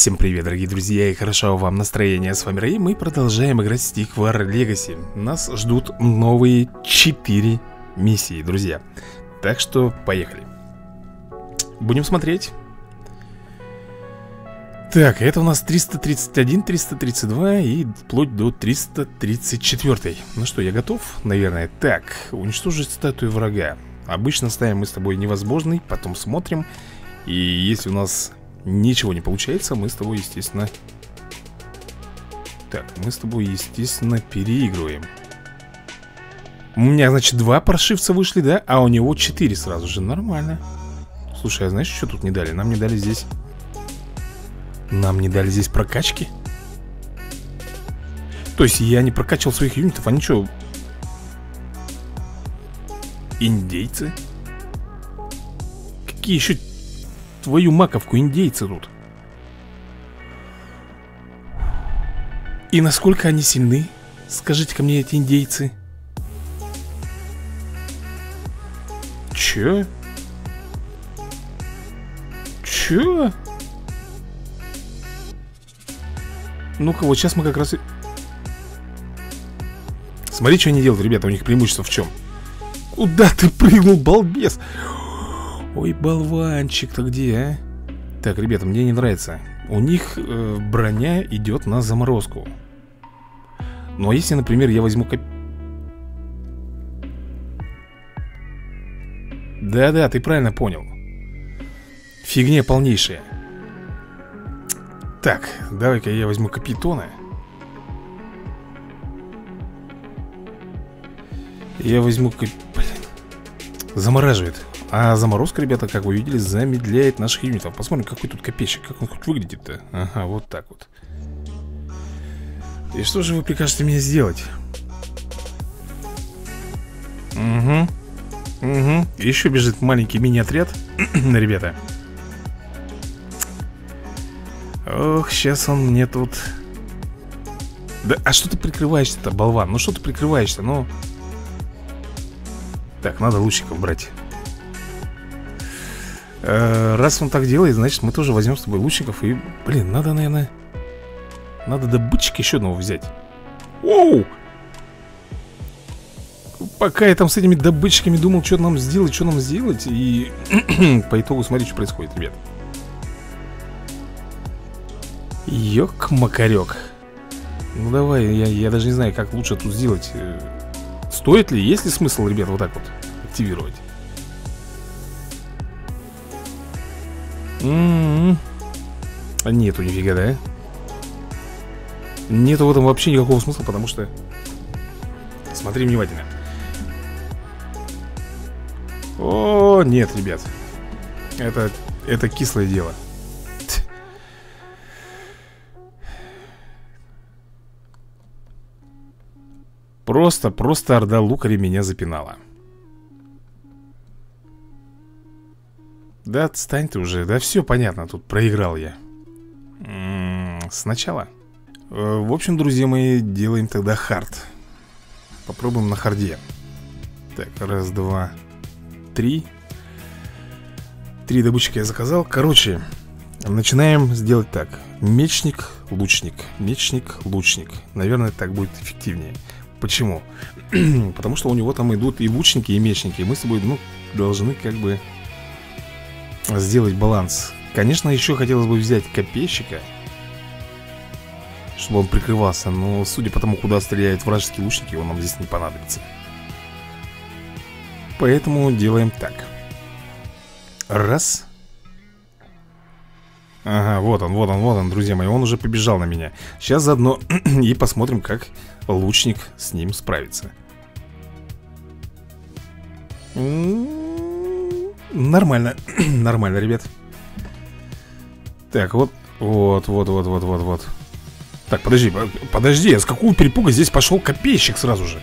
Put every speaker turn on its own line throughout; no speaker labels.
Всем привет, дорогие друзья, и хорошо вам настроение. С вами Рэй, мы продолжаем играть в Stick War Legacy. Нас ждут новые 4 миссии, друзья. Так что поехали. Будем смотреть. Так, это у нас 331, 332 и вплоть до 334. Ну что, я готов, наверное. Так, уничтожить статую врага. Обычно ставим мы с тобой невозможный, потом смотрим. И если у нас ничего не получается, мы с тобой, естественно... Так, мы с тобой, естественно, переигрываем. У меня, значит, 2 паршивца вышли, да? А у него 4 сразу же, нормально. Слушай, а знаешь, что тут не дали? Нам не дали здесь... Нам не дали здесь прокачки? То есть я не прокачивал своих юнитов, они что? Индейцы? Какие еще... Твою маковку, индейцы тут. И насколько они сильны? Скажите-ка мне, эти индейцы. Чё? Чё? Ну-ка, вот сейчас мы как раз и... Смотри, что они делают, ребята, у них преимущество в чем? Куда ты прыгнул, балбес? Ой, болванчик-то где, а? Так, ребята, мне не нравится. У них броня идет на заморозку. Ну, а если, например, я возьму... Да-да, ты правильно понял. Фигня полнейшая. Так, давай-ка я возьму капитона. Я возьму... Блин. Замораживает. А заморозка, ребята, как вы видели, замедляет наших юнитов. Посмотрим, какой тут копейщик. Как он хоть выглядит-то. Ага, вот так вот. И что же вы прикажете мне сделать? Угу. Угу. Еще бежит маленький мини-отряд. Ребята. Ох, сейчас он мне тут... Да, а что ты прикрываешься-то, болван? Ну что ты прикрываешься, ну... Так, надо лучников брать. Раз он так делает, значит мы тоже возьмем с тобой лучников. И, блин, надо, наверное... Надо добытчика еще одного взять. Оу! Пока я там с этими добытчиками думал, что нам сделать, и по итогу смотри, что происходит, ребят. Ёк-макарёк. Ну давай, я даже не знаю, как лучше тут сделать. Стоит ли, есть ли смысл, ребят, вот так вот активировать? Нету нифига, да? Нету в этом вообще никакого смысла, потому что... Смотри внимательно. О, нет, ребят. Это кислое дело. Просто орда лукаря меня запинала. Да отстань ты уже, да все понятно, тут проиграл я. Сначала. В общем, друзья мои, делаем тогда хард. Попробуем на харде. Так, раз, два, три. 3 добытчика я заказал. Короче, начинаем сделать так. Мечник, лучник. Мечник, лучник. Наверное, так будет эффективнее. Почему? Потому что у него там идут и лучники, и мечники. И мы с тобой, ну, должны как бы сделать баланс. Конечно, еще хотелось бы взять копейщика, чтобы он прикрывался. Но судя по тому, куда стреляют вражеские лучники, он нам здесь не понадобится. Поэтому делаем так. Раз. Ага, вот он, друзья мои. Он уже побежал на меня. Сейчас заодно и посмотрим, как лучник с ним справится. Нормально. Нормально, ребят. Так, вот. Так, подожди, а с какого перепуга здесь пошел копейщик сразу же?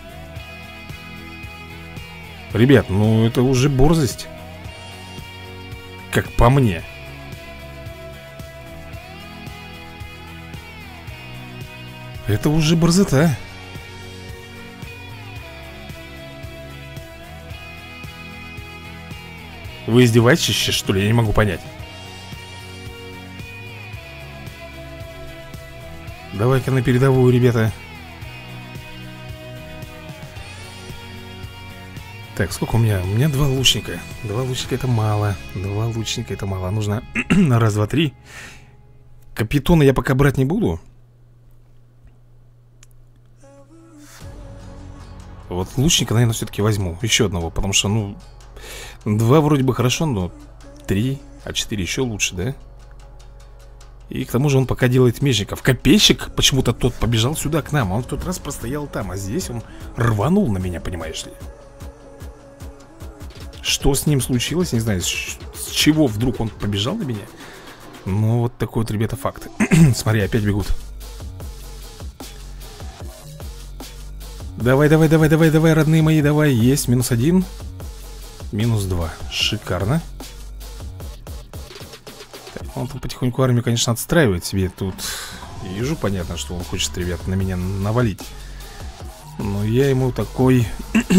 Ребят, ну это уже борзость. Как по мне. Это уже борзота. Вы издеваетесь, что ли? Я не могу понять. Давай-ка на передовую, ребята. Так, сколько у меня? У меня 2 лучника. 2 лучника это мало. 2 лучника это мало. Нужно раз, два, три. Капитона я пока брать не буду. Вот лучника, наверное, все-таки возьму. Еще одного, потому что, ну, 2 вроде бы хорошо, но 3, а 4 еще лучше, да? И к тому же он пока делает мечников. Копейщик, почему-то тот побежал сюда к нам. Он в тот раз простоял там, а здесь он рванул на меня, понимаешь ли? Что с ним случилось, не знаю, с чего вдруг он побежал на меня. Ну, вот такой вот, ребята, факт. Смотри, опять бегут. Давай, давай, давай, давай, давай, родные мои, давай. Есть, -1. -2, шикарно. Так, он тут потихоньку армию, конечно, отстраивает себе. Тут вижу, понятно, что он хочет, ребят, на меня навалить. Но я ему такой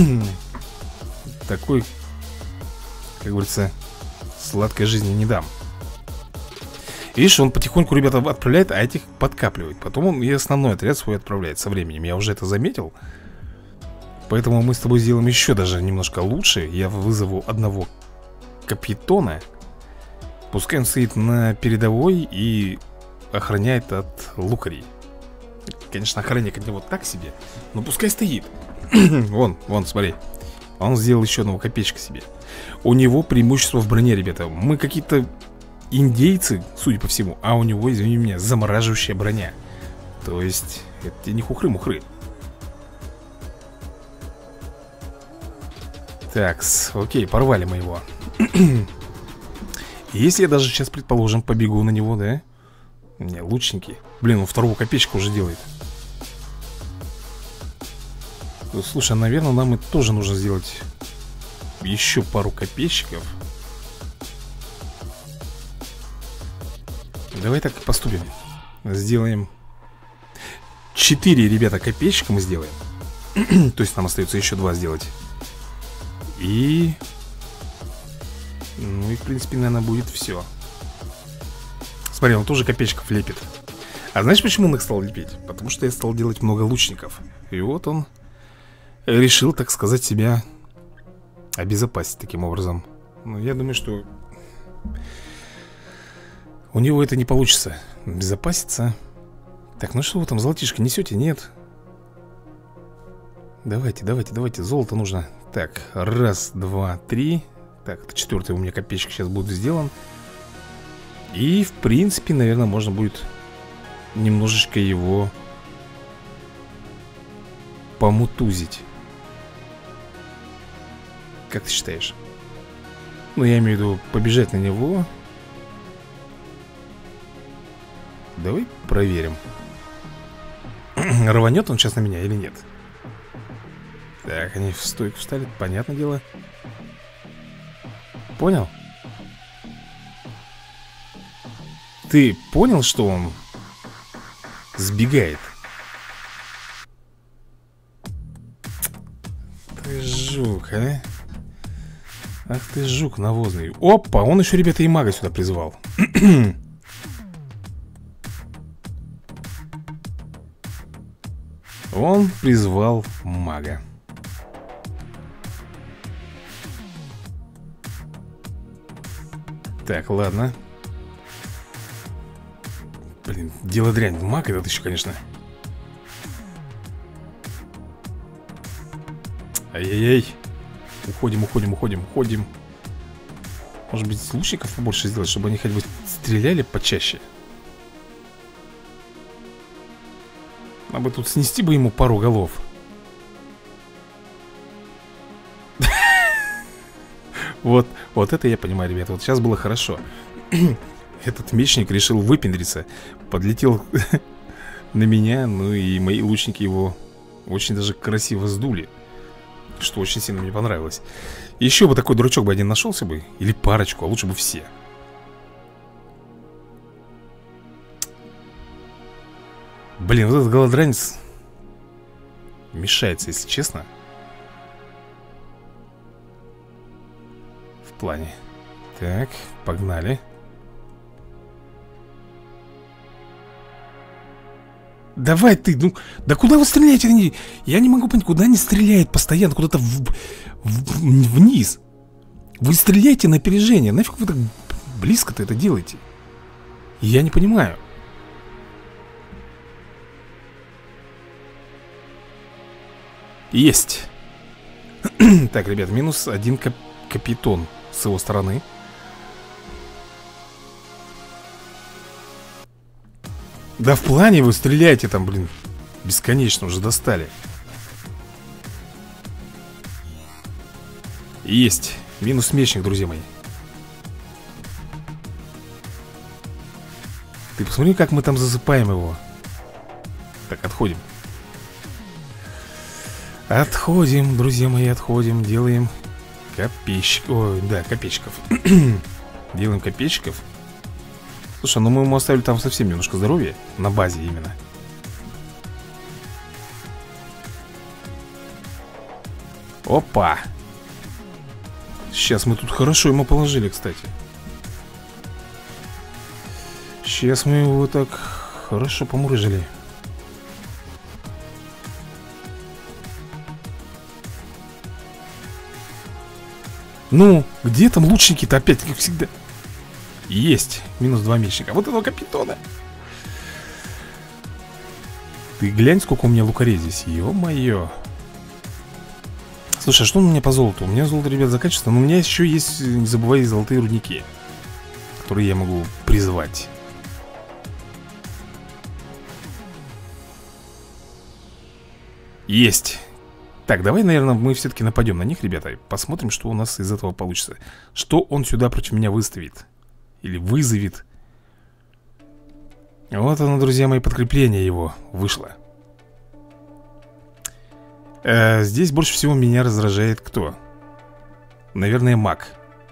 такой, как говорится, сладкой жизни не дам. Видишь, он потихоньку, ребята, отправляет, а этих подкапливает. Потом он и основной отряд свой отправляет со временем. Я уже это заметил. Поэтому мы с тобой сделаем еще даже немножко лучше. Я вызову одного капитона. Пускай он стоит на передовой и охраняет от лукарей. Конечно, охранник от него так себе, но пускай стоит. Вон, смотри. Он сделал еще одного копейщика себе. У него преимущество в броне, ребята. Мы какие-то индейцы, судя по всему. А у него, извини меня, замораживающая броня. То есть, это не хухры-мухры. Такс, окей, порвали мы его. Если я даже сейчас, предположим, побегу на него, да? Не, лучники. Блин, он второго копейщика уже делает. Слушай, наверное, нам и тоже нужно сделать еще пару копейщиков. Давай так и поступим. Сделаем 4, ребята, копейщика мы сделаем. То есть нам остается еще 2 сделать. И... ну и, в принципе, наверное, будет все. Смотри, он тоже копейщиков лепит. А знаешь, почему он их стал лепить? Потому что я стал делать много лучников. И вот он решил, так сказать, себя обезопасить таким образом. Но я думаю, что у него это не получится безопаситься. Так, ну что вы там, золотишко, несете? Нет. Давайте, давайте, давайте, золото нужно. Так, раз, два, три. Так, это 4-й у меня копейщик сейчас будет сделан. И, в принципе, наверное, можно будет немножечко его помутузить. Как ты считаешь? Ну, я имею в виду побежать на него. Давай проверим. Рванет он сейчас на меня или нет? Так, они в стойку встали, понятное дело. Понял? Ты понял, что он сбегает? Ты жук, а? Ах ты жук навозный. Опа, он еще, ребята, и мага сюда призвал. Он призвал мага. Так, ладно. Блин, дело дрянь. Маг этот еще, конечно. Ай-яй-яй. Уходим, уходим, уходим, уходим. Может быть, лучников побольше сделать, чтобы они хоть бы стреляли почаще. Надо бы тут снести бы ему пару голов. Вот это я понимаю, ребята. Вот сейчас было хорошо. Этот мечник решил выпендриться. Подлетел на меня. Ну и мои лучники его очень даже красиво сдули. Что очень сильно мне понравилось. Еще бы такой дурачок бы один нашелся бы. Или парочку, а лучше бы все. Блин, вот этот голодранец мешается, если честно. В плане. Так, погнали. Давай ты, ну, да куда вы стреляете? Я не могу понять, куда они стреляют постоянно, куда-то вниз. Вы стреляете на опережение. Нафиг вы так близко-то это делаете? Я не понимаю. Есть. Так, ребят, минус один капитон с его стороны. Да в плане вы стреляете там, блин. Бесконечно уже достали. Есть. Минус мечник, друзья мои. Ты посмотри, как мы там засыпаем его. Так, отходим. Отходим, друзья мои, отходим. Делаем копейщик. Ой, да, копейщиков. Делаем копейщиков. Слушай, ну мы ему оставили там совсем немножко здоровья. На базе именно. Опа. Сейчас мы тут хорошо ему положили, кстати. Сейчас мы его так хорошо помурыжили. Ну, где там лучники-то опять, как всегда? Есть, минус 2 мечника. Вот этого капитона. Ты глянь, сколько у меня лукарей здесь. Ё-моё. Слушай, а что у меня по золоту? У меня золото, ребят, заканчивается. Но у меня еще есть, не забывай, золотые рудники, которые я могу призвать. Есть. Так, давай, наверное, мы все-таки нападем на них, ребята. Посмотрим, что у нас из этого получится. Что он сюда против меня выставит. Или вызовет. Вот оно, друзья мои, подкрепление его вышло. Здесь больше всего меня раздражает кто? Наверное, маг.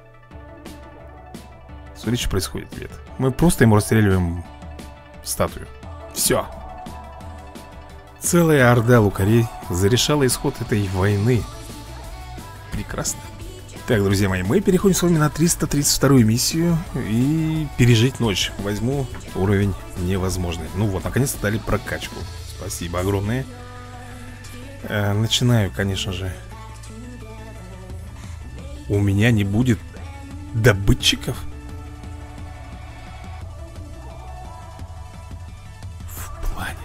Смотри, что происходит, ребят. Мы просто ему расстреливаем статую. Все. Целая орда лукарей зарешала исход этой войны. Прекрасно. Так, друзья мои, мы переходим с вами на 332-ю миссию. И пережить ночь. Возьму уровень невозможный. Ну вот, наконец-то дали прокачку. Спасибо огромное. Начинаю, конечно же. У меня не будет добытчиков? В плане.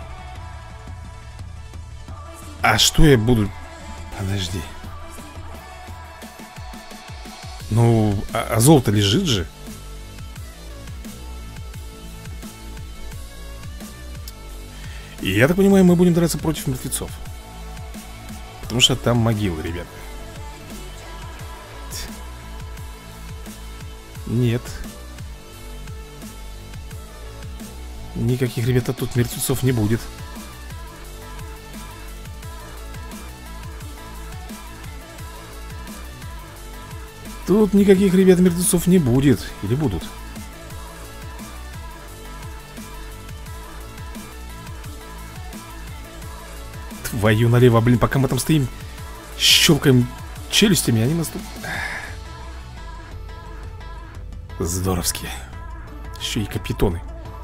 А что я буду... Подожди. Ну, а золото лежит же. И я так понимаю, мы будем драться против мертвецов. Потому что там могилы, ребята. Нет. Никаких, ребята, тут мертвецов не будет. Тут никаких, ребят, мертвецов не будет. Или будут? Твою налево, блин, пока мы там стоим, щелкаем челюстями, они нас тут... Здоровски. Еще и капитоны.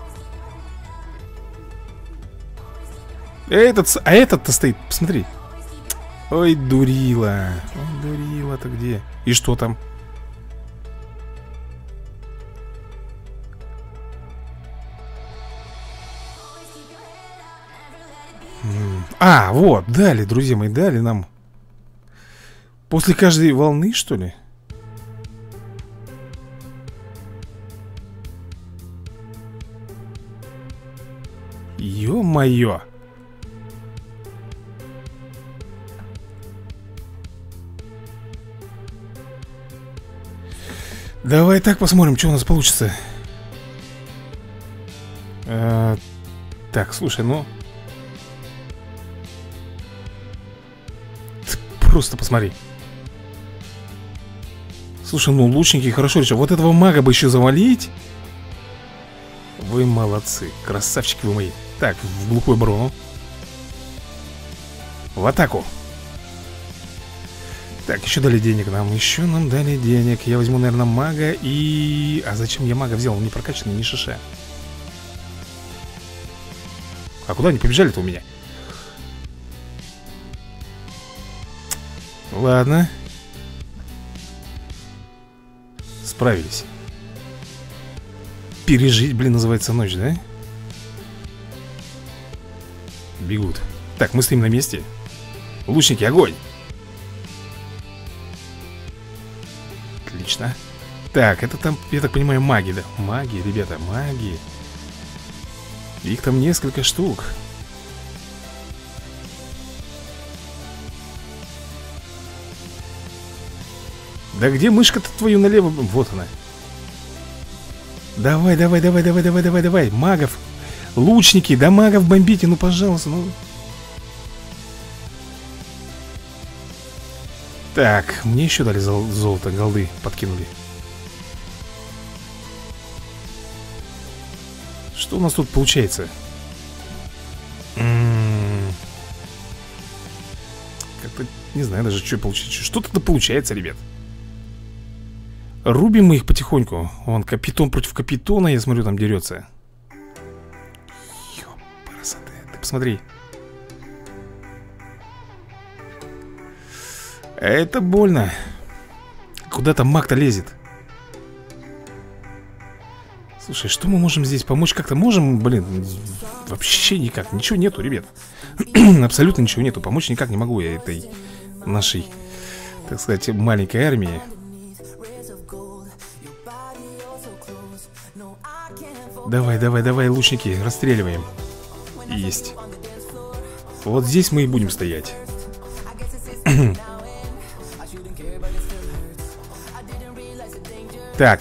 А этот-то стоит, посмотри. Ой, дурила. Ой, дурила-то где? И что там? А, вот, дали, друзья мои, дали нам. После каждой волны, что ли? Ё-моё. Давай так посмотрим, что у нас получится. Так, слушай, ну... Просто посмотри. Слушай, ну лучники хорошо решили. Вот этого мага бы еще завалить. Вы молодцы, красавчики вы мои. Так, в глухую оборону. В атаку. Так, еще дали денег нам. Еще нам дали денег. Я возьму, наверное, мага и... А зачем я мага взял? Он не прокачанный, ни шиша. А куда они побежали-то у меня? Ладно. Справились. Пережить, блин, называется ночь, да? Бегут. Так, мы стоим на месте. Лучники, огонь! Отлично. Так, это там, я так понимаю, маги, да? Маги, ребята, маги. Их там несколько штук. Да где мышка-то твою налево? Вот она. Давай, давай, давай, давай, давай, давай, давай. Магов. Лучники, да магов бомбите, ну пожалуйста, ну. Так, мне еще дали золото, голды подкинули. Что у нас тут получается? Как-то не знаю даже, что получится. Что-то да получается, ребят. Рубим мы их потихоньку. Вон, капитон против капитона, я смотрю, там дерется. Ёпарасоте, ты посмотри. Это больно. Куда там маг-то лезет? Слушай, что мы можем здесь помочь? Как-то можем, блин? Вообще никак, ничего нету, ребят. Абсолютно ничего нету. Помочь никак не могу я этой нашей, так сказать, маленькой армии. Давай, давай, давай, лучники, расстреливаем. Есть. Вот здесь мы и будем стоять. Так.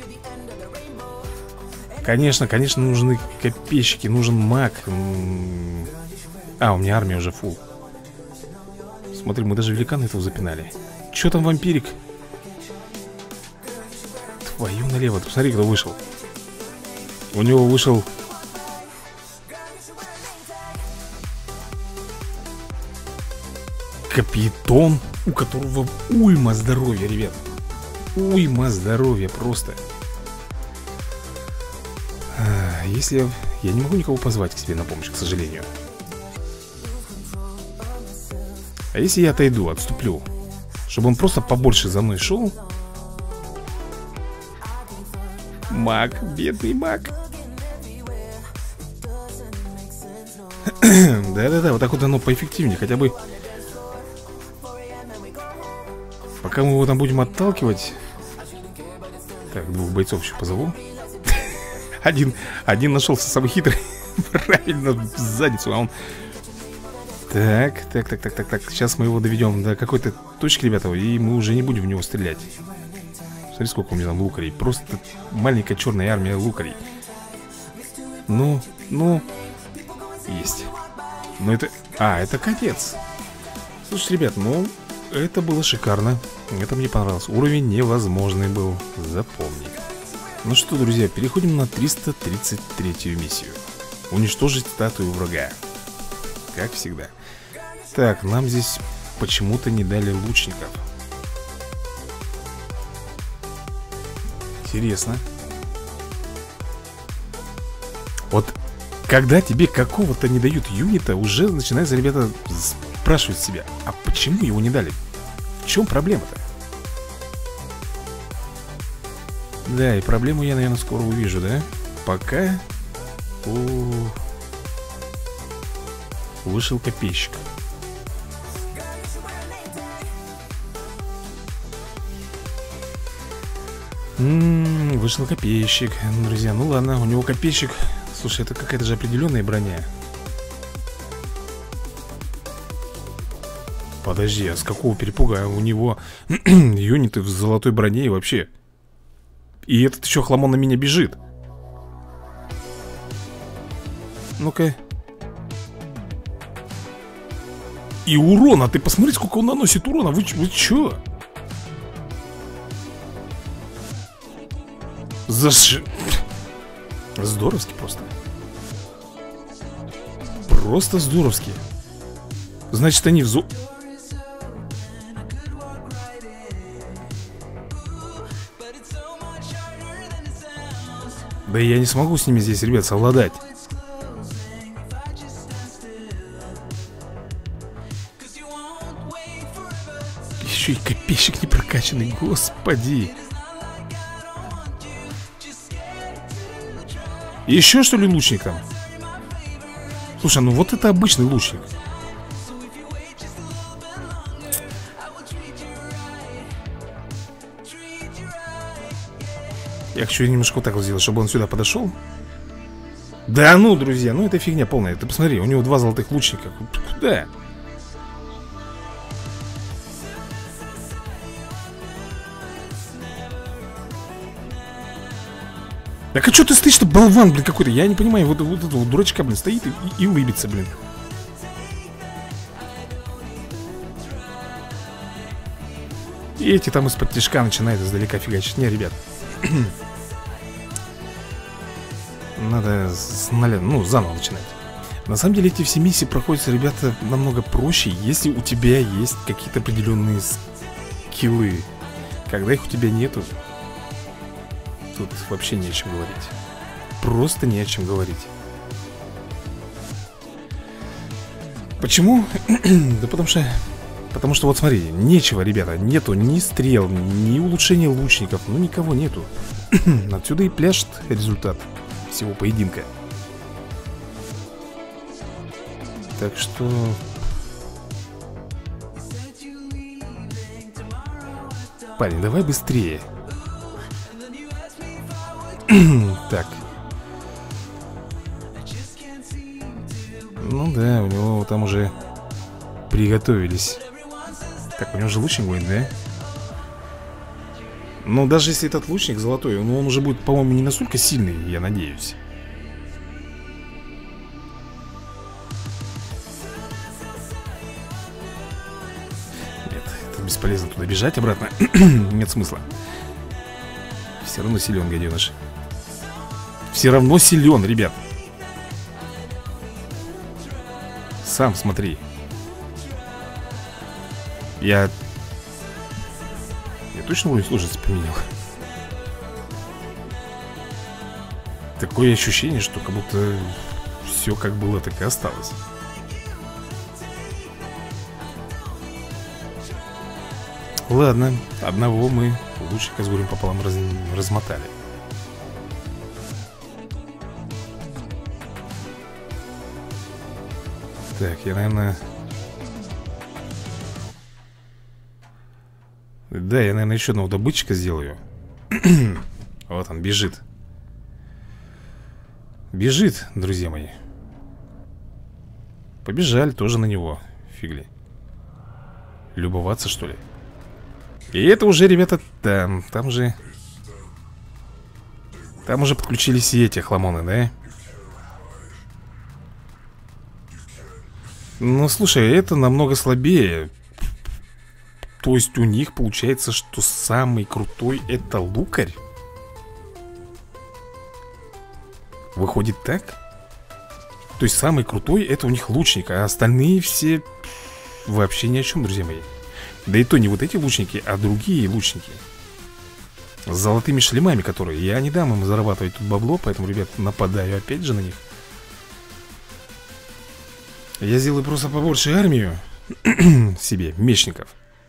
Конечно, конечно, нужны копейщики, нужен маг. А, у меня армия уже фул. Смотри, мы даже великана этого запинали. Че там вампирик? Твою налево, ты посмотри, кто вышел. У него вышел... Капитон, у которого уйма здоровья, ребят. Уйма здоровья просто. Если я не могу никого позвать к себе на помощь, к сожалению. А если я отойду, отступлю, чтобы он просто побольше за мной шел? Маг, бедный маг. Да-да-да, вот так вот оно поэффективнее. Хотя бы пока мы его там будем отталкивать. Так, двух бойцов еще позову. Один нашелся самый хитрый. Правильно, в задницу, а он... Так. Сейчас мы его доведем до какой-то точки, ребята, и мы уже не будем в него стрелять. Смотри, сколько у меня там лукарей. Просто маленькая черная армия лукарей. Ну. Есть. Но это... это конец. Слушайте, ребят, это было шикарно. Это мне понравилось. Уровень невозможный был. Запомни. Ну что, друзья, переходим на 333-ю миссию. Уничтожить статую врага. Как всегда. Так, нам здесь почему-то не дали лучников. Интересно. Вот когда тебе какого-то не дают юнита, уже начинается, ребята, спрашивать себя, а почему его не дали? В чем проблема-то? Да, и проблему я, наверное, скоро увижу, да? Пока... Вышел копейщик. Вышел копейщик. Друзья, ну ладно, у него копейщик. Слушай, это какая-то же определенная броня. Подожди, а с какого перепуга у него юниты в золотой броне и вообще? И этот еще хламон на меня бежит. Ну-ка. И урона, ты посмотри, сколько он наносит урона. Вы чё? Здоровски просто. Просто здоровски. Значит, они в Да я не смогу с ними здесь, ребят, совладать. копейщик не прокачанный, господи. Еще что ли лучник там? Слушай, ну вот это обычный лучник. Я хочу немножко вот так вот сделать, чтобы он сюда подошел. Да ну, друзья, ну это фигня полная. Ты посмотри, у него 2 золотых лучника. Да. Так а что ты стоишь-то, болван, блин, какой-то? Я не понимаю, вот этого дурачка, блин, стоит и улыбится, блин. И эти там из-под тишка начинают издалека фигачить. Не, ребят. Надо заново начинать. На самом деле эти все миссии проходятся, ребята, намного проще, если у тебя есть какие-то определенные скиллы. Когда их у тебя нету, тут вообще не о чем говорить. Просто не о чем говорить. Почему? Да потому что вот смотри, нечего, ребята. Нету ни стрел, ни улучшения лучников. Ну никого нету. Отсюда и пляшет результат всего поединка. Так что... Парень, давай быстрее. Так. Ну да, у него там уже приготовились. Так, у него же лучник будет, да? Но даже если этот лучник золотой, он уже будет, по-моему, не настолько сильный, я надеюсь. Нет, это бесполезно туда бежать обратно. Нет смысла. Все равно силен, гаденыш. Все равно силен, ребят. Сам смотри. Я точно уровень сложности поменял. Такое ощущение, что как будто все как было, так и осталось. Ладно, одного мы лучника с горем пополам размотали. Так, я, наверное... Да, я, наверное, еще одного добытчика сделаю. Вот он, бежит. Бежит, друзья мои. Побежали тоже на него. Фигли. Любоваться, что ли? И это уже, ребята, там уже подключились и эти хламоны, да? Ну, слушай, это намного слабее. То есть у них получается, что самый крутой это лукарь? Выходит так? То есть самый крутой это у них лучник, а остальные все вообще ни о чем, друзья мои. Да и то не вот эти лучники, а другие лучники с золотыми шлемами, которые... Я не дам им зарабатывать тут бабло, поэтому, ребят, нападаю опять же на них. Я сделаю просто побольше армию себе, мечников.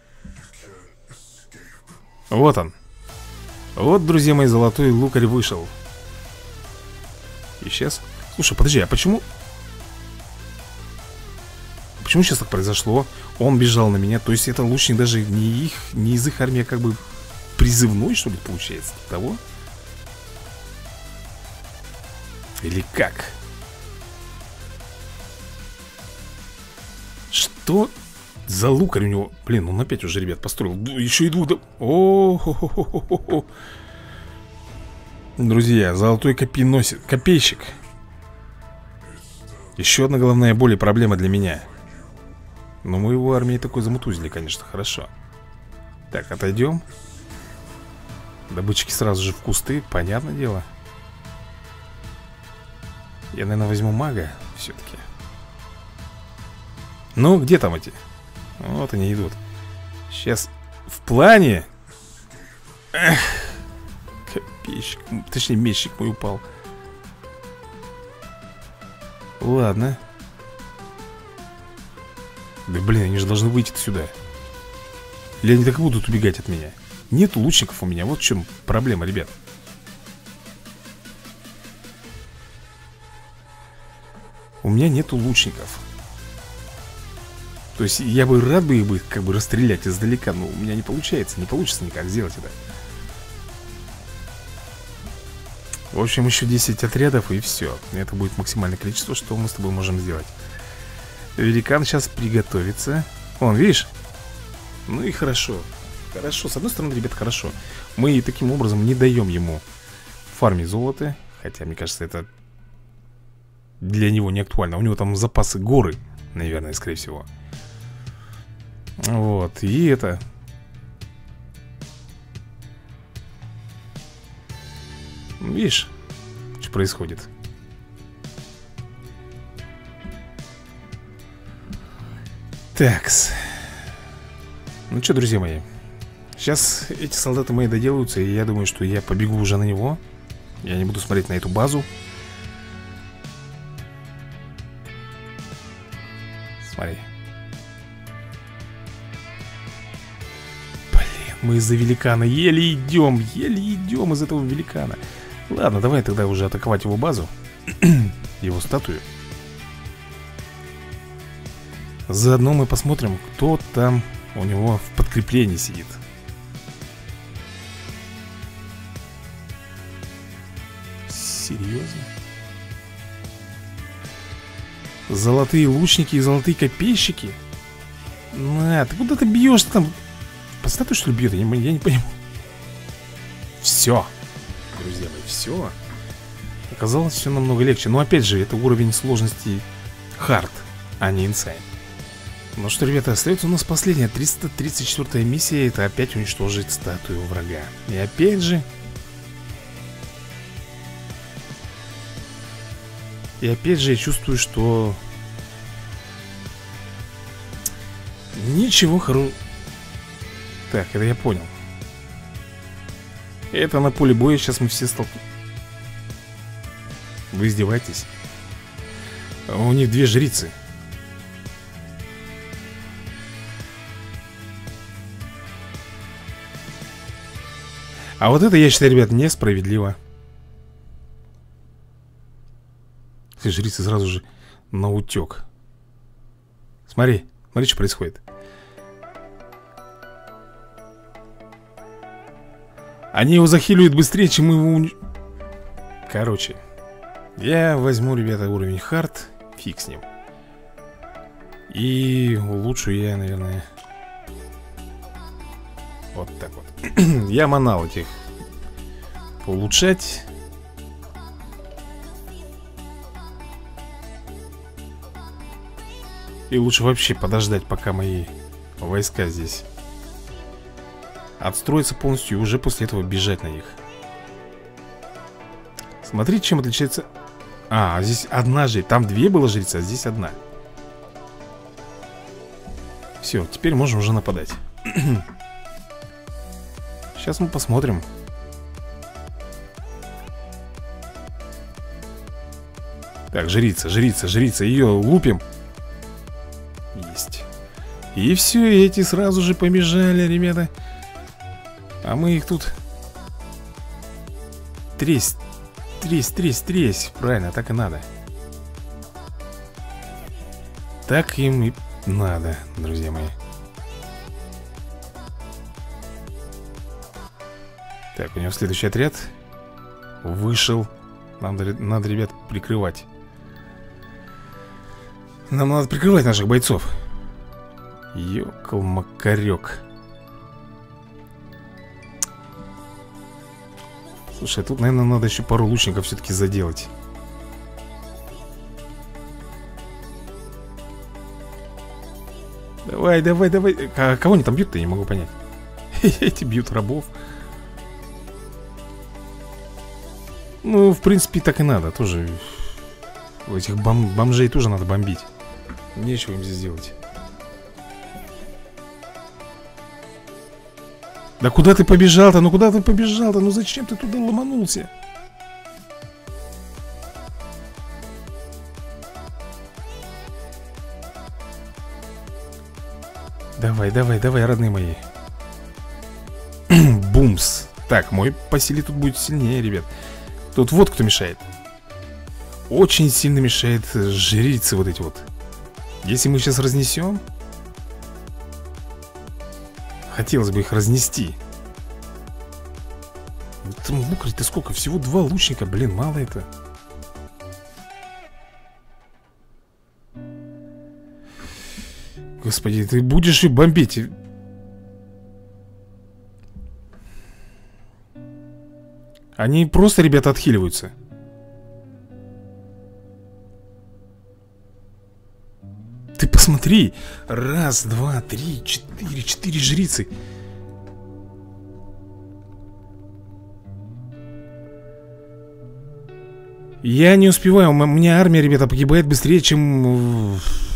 Вот он. Вот, друзья мои, золотой лукарь вышел. И сейчас... Слушай, подожди, а почему... Почему сейчас так произошло? Он бежал на меня. То есть это лучник даже не из их армии, а как бы призывной, что ли, получается? Того? Или как? Что за лукарь у него? Блин, он опять уже, ребят, построил. Еще и двух... О-хо-хо-хо-хо-хо. Друзья, золотой копейщик. Еще одна головная боль и проблема для меня. Но мы его армией такой замутузили, конечно, хорошо. Так, отойдем. Добытчики сразу же в кусты, понятное дело. Я, наверное, возьму мага все-таки. Ну, где там эти? Вот они идут. Сейчас в плане. Эх, копейщик, точнее мечник мой упал. Ладно. Да блин, они же должны выйти сюда. Или они так и будут убегать от меня? Нет лучников у меня, вот в чем проблема, ребят. У меня нету лучников. То есть я бы рад бы их бы как бы расстрелять издалека, но у меня не получается, не получится никак сделать это. В общем, еще 10 отрядов и все. Это будет максимальное количество, что мы с тобой можем сделать. Великан сейчас приготовится. Вон, видишь? Ну и хорошо. Хорошо, с одной стороны, ребят, хорошо. Мы таким образом не даем ему фармить золото. Хотя, мне кажется, это для него не актуально. У него там запасы горы, наверное, скорее всего. Вот, и это... Видишь, что происходит? Такс. Ну что, друзья мои, сейчас эти солдаты мои доделаются, и я думаю, что я побегу уже на него. Я не буду смотреть на эту базу. Смотри. Блин, мы из-за великана еле идем из этого великана. Ладно, давай тогда уже атаковать его базу. Его статую. Заодно мы посмотрим, кто там у него в подкреплении сидит. Серьезно? Золотые лучники и золотые копейщики? На, ты куда ты бьешь там? По статую, что ли, бьет? Я не понимаю. Все, друзья мои, все. Оказалось, все намного легче. Но опять же, это уровень сложности хард, а не инсайд. Ну что, ребята, остается у нас последняя 334-я миссия. Это опять уничтожить статую врага. И опять же я чувствую, что ничего хорошего. Так, это я понял. Это на поле боя сейчас мы все столкнем. Вы издеваетесь? У них две жрицы. А вот это, я считаю, ребят, несправедливо. Все жрицы сразу же наутек. Смотри, смотри, что происходит. Они его захиливают быстрее, чем мы его... Короче, я возьму, ребята, уровень хард. Фиг с ним. И улучшу я, наверное... Вот так вот. Я манал этих улучшать. И лучше вообще подождать, пока мои войска здесь отстроятся полностью, и уже после этого бежать на них. Смотри, чем отличается... А, здесь одна жрица. Там две было жрицы, а здесь одна. Все, теперь можем уже нападать. Сейчас мы посмотрим. Так, жрица, ее лупим. Есть. И все, эти сразу же побежали, ребята. А мы их тут... Тресь. Правильно, так и надо. Так им и надо, друзья мои. Так, у него следующий отряд вышел. Надо, ребят, прикрывать. Нам надо прикрывать наших бойцов. Ёкал-макарёк. Слушай, тут, наверное, надо еще пару лучников все-таки заделать. Давай. А кого они там бьют-то, я не могу понять. Эти бьют рабов. Ну, в принципе, так и надо. Тоже этих бомжей тоже надо бомбить. Нечего им здесь делать. Да куда ты побежал-то? Ну куда ты побежал-то? Ну зачем ты туда ломанулся? Давай, родные мои. Бумс. Так, мой по силе тут будет сильнее, ребят. Тут вот кто мешает. Очень сильно мешает жрицы вот эти вот. Если мы сейчас разнесем, хотелось бы их разнести. Там лукарь, ты сколько? Всего 2 лучника, блин, мало это. Господи, ты будешь и бомбить. Они просто, ребята, отхиливаются. Ты посмотри. 1, 2, 3, 4. 4 жрицы. Я не успеваю. У меня армия, ребята, погибает быстрее, чем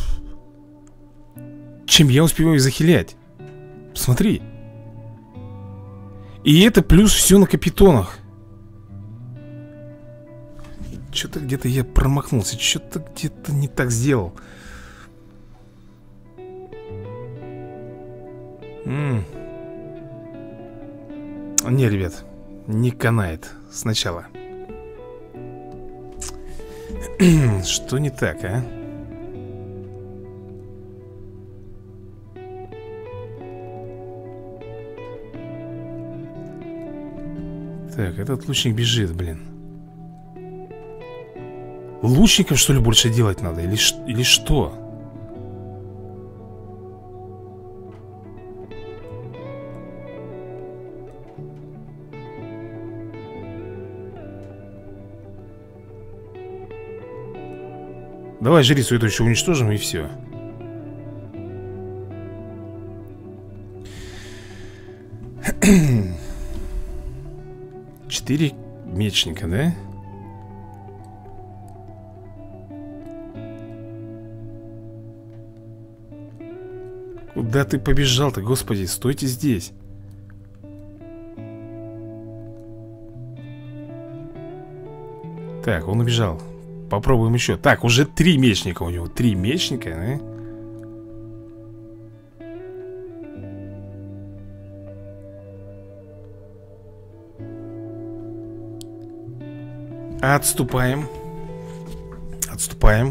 я успеваю захилять. Смотри. И это плюс все на капитонах. Что-то где-то я промахнулся. Что-то где-то не так сделал. Не, ребят, не канает. Сначала. Что не так, а? Так, этот лучник бежит, блин. Лучников, что ли, больше делать надо? Или что? Давай жрицу эту еще уничтожим и все. Четыре мечника, да? Куда ты побежал-то, господи? Стойте здесь. Так, он убежал. Попробуем еще. Так, уже 3 мечника у него. 3 мечника, да? Отступаем. Отступаем.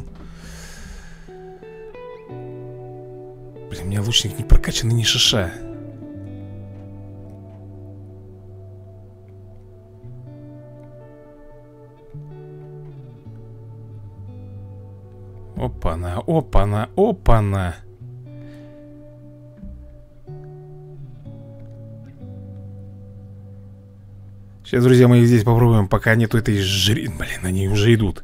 Блин, у меня лучник не прокачанный, ни шиша. Опа-на, опа-на, опа-на. Сейчас, друзья мои, здесь попробуем, пока нету этой жри... Блин, они уже идут.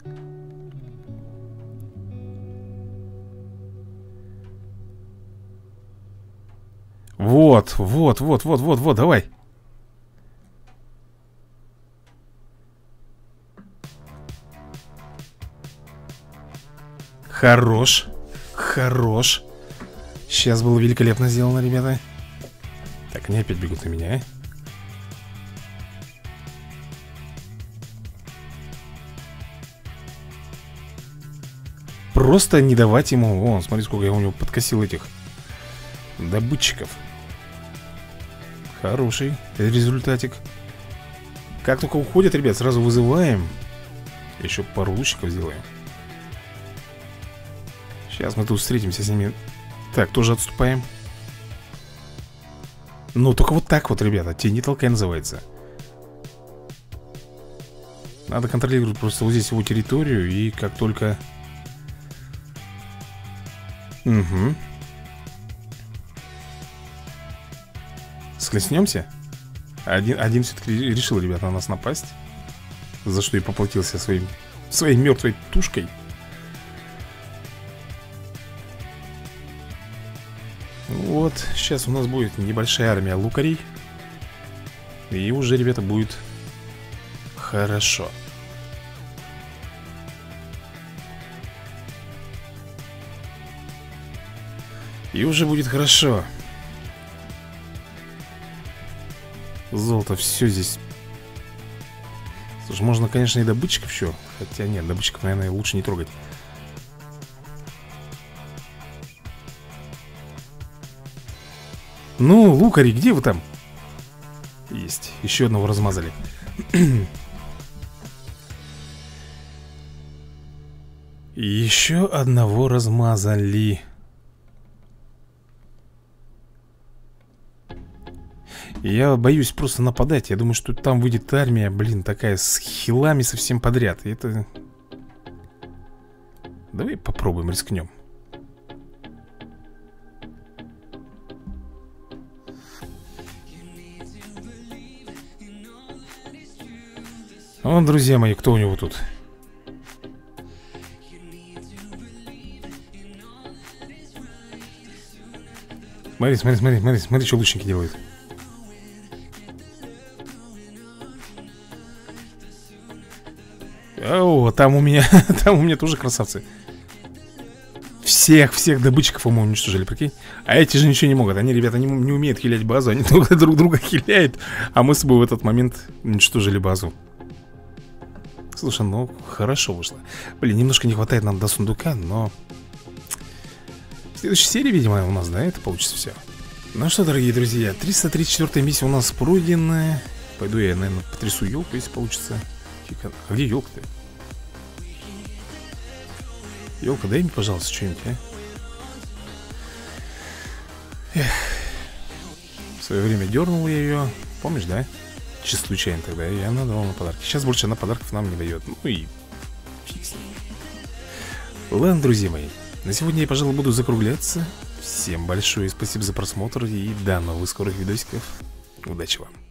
Вот, вот, вот, вот, вот, вот, давай. Хорош. Хорош. Сейчас было великолепно сделано, ребята. Так, они опять бегут на меня, а? Просто не давать ему... Вон, смотри, сколько я у него подкосил этих добытчиков. Хороший результатик. Как только уходят, ребят, сразу вызываем. Еще пару лучников сделаем. Сейчас мы тут встретимся с ними. Так, тоже отступаем. Ну, только вот так вот, ребята. Тени толкай называется. Надо контролировать просто вот здесь его территорию. И как только... Угу. Схлестнемся. Один все-таки решил, ребята, на нас напасть. За что и поплатился своей мертвой тушкой. Вот, сейчас у нас будет небольшая армия лукарей. И уже, ребята, будет хорошо. И уже будет хорошо. Золото, все здесь. Слушай, можно, конечно, и добытчиков еще. Хотя нет, добытчиков, наверное, лучше не трогать. Ну, лукари, где вы там? Есть, еще одного размазали. Еще одного размазали. Я боюсь просто нападать. Я думаю, что там выйдет армия, блин, такая с хилами совсем подряд. И это... Давай попробуем, рискнем. Вон, друзья мои, кто у него тут? Смотри, смотри, смотри, смотри, смотри, что лучники делают. О, там у меня, там у меня тоже красавцы. Всех добытчиков, по-моему, уничтожили, прикинь. А эти же ничего не могут. Они, ребята, не умеют хилять базу. Они только друг друга хиляют. А мы с собой в этот момент уничтожили базу. Слушай, ну, хорошо вышло. Блин, немножко не хватает нам до сундука, но... В следующей серии, видимо, у нас, да, это получится все. Ну что, дорогие друзья, 334-я миссия у нас пройдена. Пойду я, наверное, потрясу елку, если получится. А где елка-то? Елка, дай мне, пожалуйста, что-нибудь, а? Эх. В свое время дернул я ее. Помнишь, да? Чисто случайно тогда. И она давала на подарки. Сейчас больше она подарков нам не дает. Ну и фиг с ним. Ладно, друзья мои, на сегодня я, пожалуй, буду закругляться. Всем большое спасибо за просмотр. И до новых скорых видосиков. Удачи вам.